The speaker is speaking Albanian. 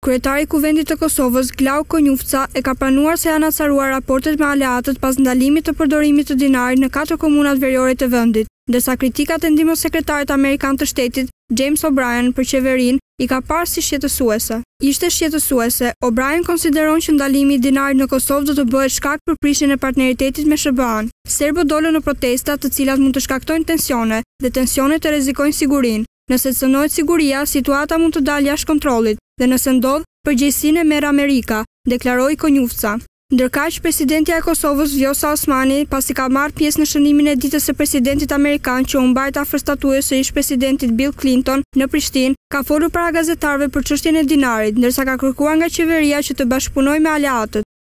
Kryetari i Kuvendit të Kosovës, Glauk Konjufca, e ka pranuar se janë acaruar raportet me aleatët pas ndalimit të përdorimit të dinarit në 4 komunat veriore të vendit, ndërsa kritikat e ndihmës sekretarit amerikan të shtetit, James O'Brien, për qeverinë i ka parë si shqetësuese. Ishte shqetësuese, O'Brien konsideron që ndalimi i dinarit në Kosovë do të bëhet shkak për prishjen e partneritetit me SBA-n. Serbët dolën në protesta, të cilat mund të shkaktojnë tensione, dhe tensionet të rrezikojnë sigurinë. Nëse cënohet siguria, situata mund të dalë jashtë kontrollit, dhe nëse ndodh, përgjegjësinë e merr Amerika, deklaroi Konjufca. Ndërkaq, presidentja e Kosovës Vjosa Osmani, pasi ka marrë pjesë në shënimin e ditës së presidentit amerikan që u mbajt afër statujës së ish-presidentit Bill Clinton në Prishtinë, ka folur para gazetarëve për çështjen e dinarit, ndërsa ka kërkuar nga qeveria që të bashkëpunojë me aleatët.